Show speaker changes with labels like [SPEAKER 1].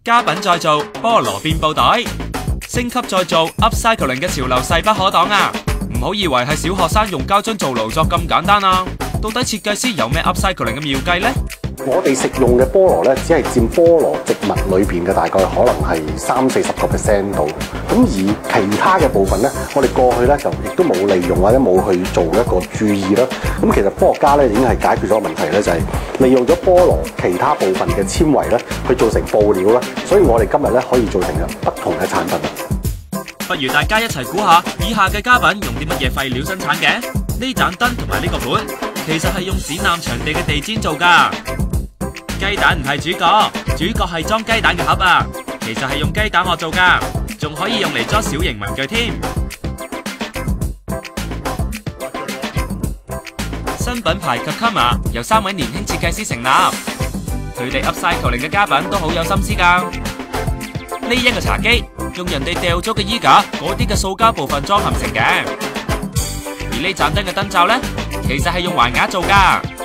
[SPEAKER 1] 家品再造，菠蘿變布袋，升級再造 upcycling 嘅潮流勢不可擋啊！唔好以為係小學生用膠樽做勞作咁簡單啊！到底設計師有咩 upcycling 嘅妙計呢？
[SPEAKER 2] 我哋食用嘅菠蘿咧，只係佔菠蘿植物裏邊嘅大概可能係30-40% 度。咁而其他嘅部分咧，我哋過去咧就亦都冇利用或者冇去做一個注意啦。咁其實科學家咧已經係解決咗個問題咧，就係利用咗菠蘿其他部分嘅纖維咧，去做成布料啦。所以我哋今日咧可以做成不同嘅產品。
[SPEAKER 1] 不如大家一齊估下，以下嘅家品用啲乜嘢廢料生產嘅？呢盞燈同埋呢個盤，其實係用展覽場地嘅地氈做㗎。雞蛋唔係主角，主角係裝雞蛋嘅盒啊！其實係用雞蛋殼做㗎，仲可以用嚟裝小型文具添。新品牌 Kakama 由3位年輕設計師成立，佢哋 upcycling 嘅家品都好有心思㗎。呢一個茶几用人哋掉咗嘅衣架嗰啲嘅塑膠部分裝嵌成嘅，而呢盞燈嘅燈罩呢，其實係用環瓦做㗎。